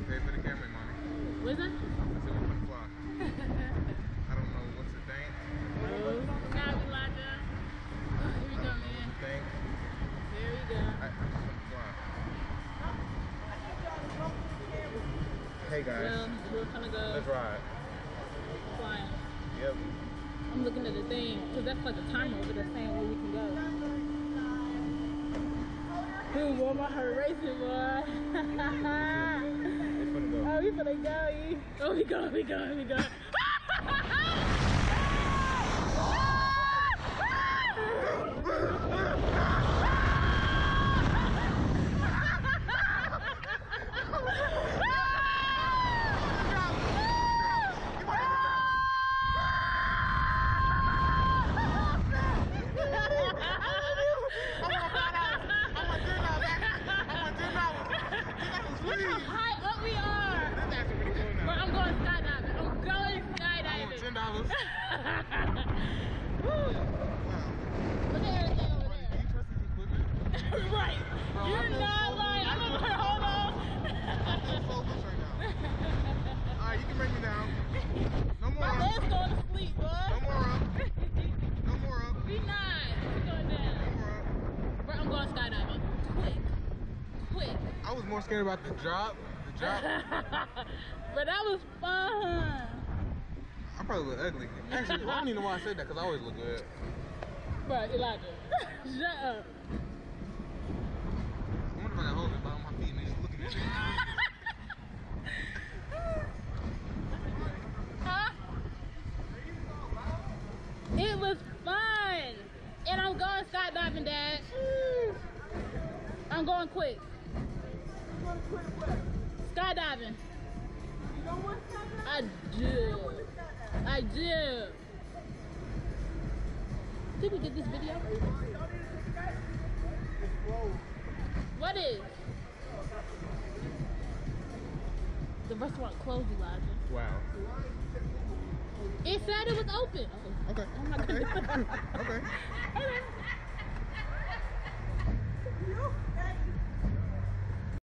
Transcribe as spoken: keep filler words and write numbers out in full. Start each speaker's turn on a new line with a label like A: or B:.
A: pay for the camera money.
B: What is that?
A: I said we're gonna fly. I don't know what's the thing.
B: Oh, now we locked up. Oh, here we go, man.
A: Thing.
B: There we go.
A: I, I just want to fly. Hey guys.
B: Well, we're gonna go.
A: Let's ride.
B: Flying.
A: Yep.
B: I'm looking at the thing, because that's like a timer over there saying where we can go. Dude, boy, my heart racing, boy.
A: It's gonna go.
B: Oh, we finna go, E. Oh, we go, we go, we go. Right. Bro, You're not so lying. I'm gonna hold on.
A: I feel so loose right now. Alright, you can bring me down. No more
B: My
A: up.
B: leg's going to sleep, boy.
A: No more up. No more up.
B: We not. We're going down.
A: No more up.
B: Bro, I'm going skydiving. Quick. Quick.
A: I was more scared about the drop. The drop.
B: But that was fun.
A: I probably look ugly. Actually, I don't even know why I said that because I always look good.
B: Bro, Elijah. Shut up.
A: I wonder if I can hold it by my feet and just looking at it.
B: Huh? It was fun. And I'm going skydiving, Dad. I'm going quick. Skydiving. I do. I do. Did we get this video? What is? The restaurant closed, Elijah.
A: Wow.
B: It said it was open. Oh,
A: Okay.
B: oh my
A: Okay.
B: goodness.
A: Okay.
B: Okay.